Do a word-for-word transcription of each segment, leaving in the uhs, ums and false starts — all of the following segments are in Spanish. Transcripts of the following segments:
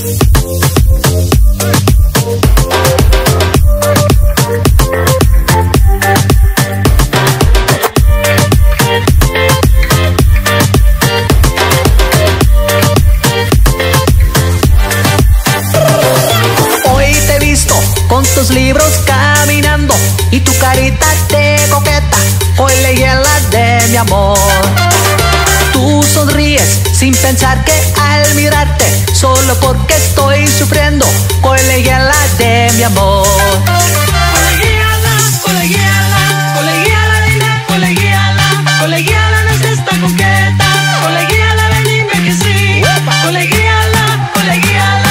Con tus libros caminando y tu carita de coqueta, hoy leí la de mi amor. Tú sonríes sin pensar que al mirarte, solo porque estoy sufriendo, hoy leí la de mi amor. Colegiala, colegiala, colegiala, dile colegiala, colegiala, no seas tan coqueta, colegiala, ven dime que sí, colegiala, colegiala.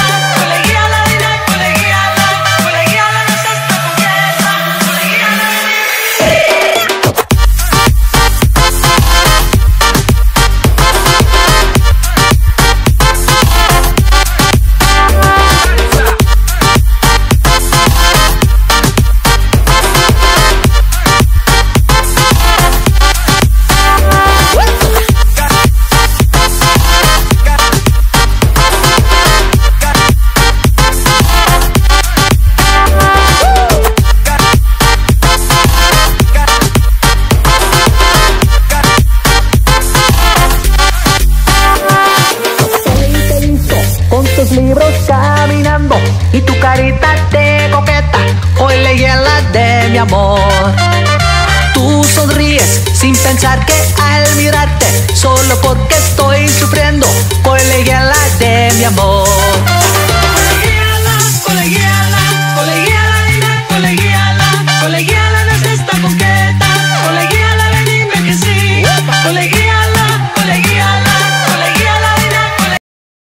Libros caminando y tu carita de coqueta, hoy leí la de mi amor. Tú sonríes sin pensar que al mirarte, solo porque estoy sufriendo, hoy leí la de mi amor.